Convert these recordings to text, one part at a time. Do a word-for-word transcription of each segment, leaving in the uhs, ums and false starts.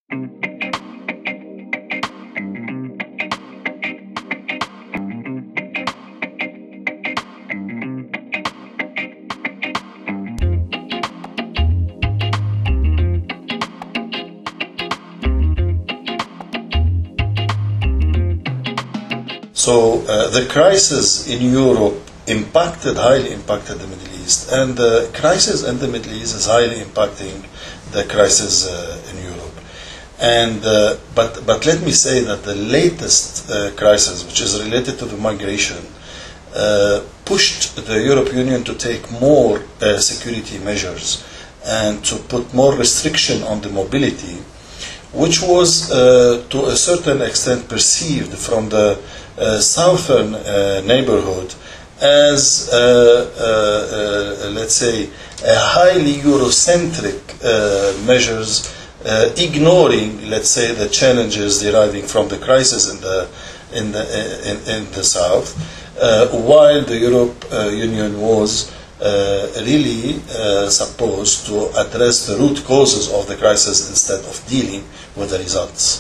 So uh, the crisis in Europe impacted, highly impacted the Middle East, and the crisis in the Middle East is highly impacting the crisis uh, in Europe. And uh, but but let me say that the latest uh, crisis, which is related to the migration, uh, pushed the European Union to take more uh, security measures and to put more restriction on the mobility, which was uh, to a certain extent perceived from the uh, southern uh, neighborhood as, uh, uh, uh, let's say, a highly Eurocentric uh, measures, uh, ignoring, let's say, the challenges deriving from the crisis in the in the in, in the south, uh, while the Europe uh, Union was uh, really uh, supposed to address the root causes of the crisis instead of dealing with the results.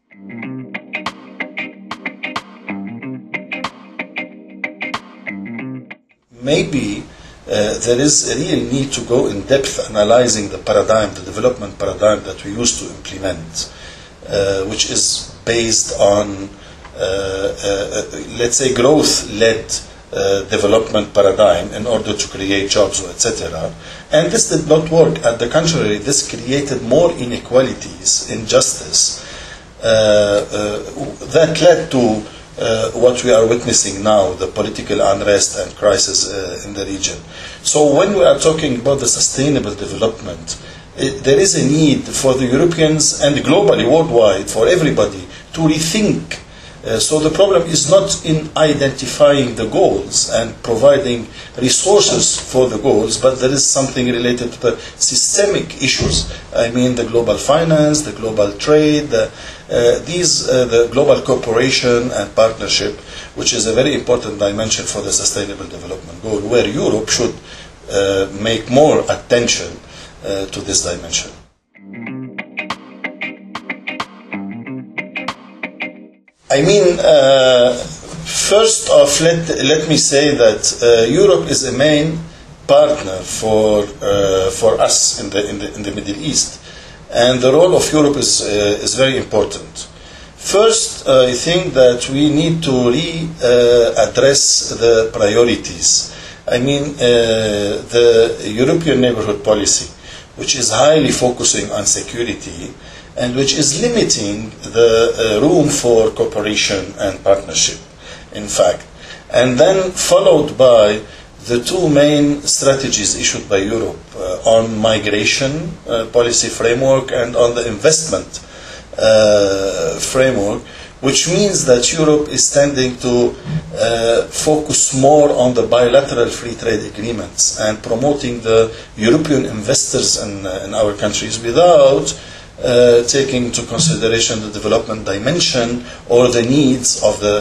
Maybe uh, there is a real need to go in depth analyzing the paradigm, the development paradigm that we used to implement, uh, which is based on, uh, uh, let's say, growth-led uh, development paradigm in order to create jobs, et cetera. And this did not work. At the contrary, this created more inequalities, injustice, uh, uh, that led to Uh, what we are witnessing now, the political unrest and crisis uh, in the region. So when we are talking about the sustainable development, it, there is a need for the Europeans and globally, worldwide, for everybody to rethink. Uh, so the problem is not in identifying the goals and providing resources for the goals, but there is something related to the systemic issues. I mean the global finance, the global trade, the, uh, these, uh, the global cooperation and partnership, which is a very important dimension for the sustainable development goal, where Europe should uh, make more attention uh, to this dimension. I mean, uh, first off, let, let me say that uh, Europe is a main partner for, uh, for us in the, in, the, in the Middle East. And the role of Europe is, uh, is very important. First, uh, I think that we need to re-address uh, the priorities. I mean, uh, the European neighborhood policy, which is highly focusing on security, and which is limiting the uh, room for cooperation and partnership, in fact. And then followed by the two main strategies issued by Europe uh, on migration uh, policy framework and on the investment uh, framework, which means that Europe is tending to uh, focus more on the bilateral free trade agreements and promoting the European investors in, uh, in our countries without Uh, taking into consideration the development dimension or the needs of the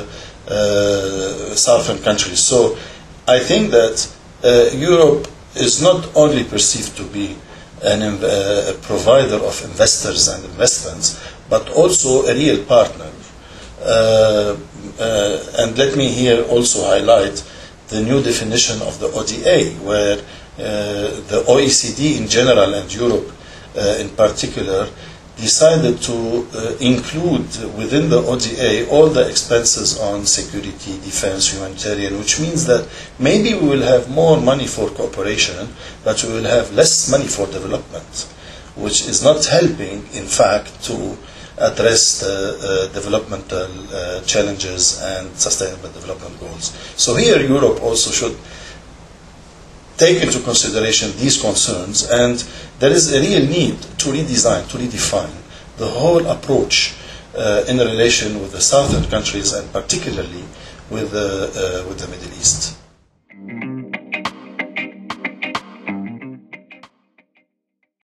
uh, southern countries. So I think that uh, Europe is not only perceived to be an, uh, a provider of investors and investments, but also a real partner. Uh, uh, and let me here also highlight the new definition of the O D A, where uh, the O E C D in general and Europe Uh, in particular, decided to uh, include within the O D A all the expenses on security, defense, humanitarian, which means that maybe we will have more money for cooperation, but we will have less money for development, which is not helping, in fact, to address the uh, developmental uh, challenges and sustainable development goals. So here Europe also should take into consideration these concerns, and there is a real need to redesign, to redefine the whole approach uh, in relation with the southern countries and particularly with the, uh, with the Middle East.